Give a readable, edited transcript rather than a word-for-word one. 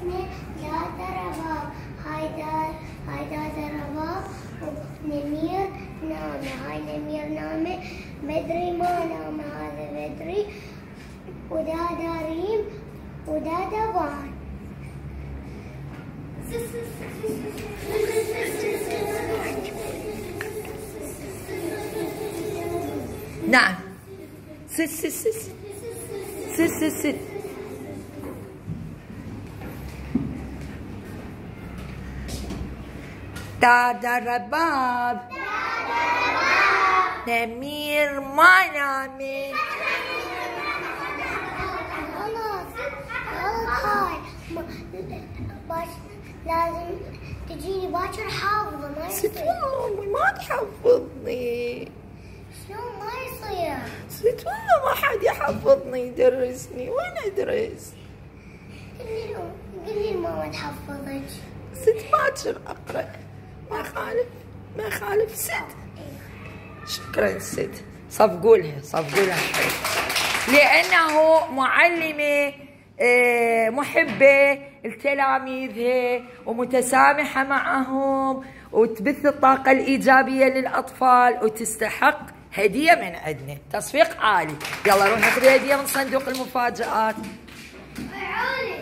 اثنين ثلاثة رباب. هاي ثلاثة رباب ونمير نامه. هاي نمير نامه. بدري ما نامه. هذا بدري ودا ريم ودا دبان. نعم. ست دادا رباب نمير ما نامت. خلاص لازم تجيني باكر حافظة. ما يصير. ست والله أمي ما تحفظني. شلون ما يصير؟ ست والله ما حد يحفظني يدرسني. وين ادرس؟ قولي لماما تحفظك. ست باكر اقرا. ما يخالف ست. شكرا ست. صفقولها لانه معلمه محبه لتلاميذها ومتسامحه معهم وتبث الطاقه الايجابيه للاطفال وتستحق هديه من عندنا. تصفيق عالي. يلا روح اخذي هديه من صندوق المفاجآت.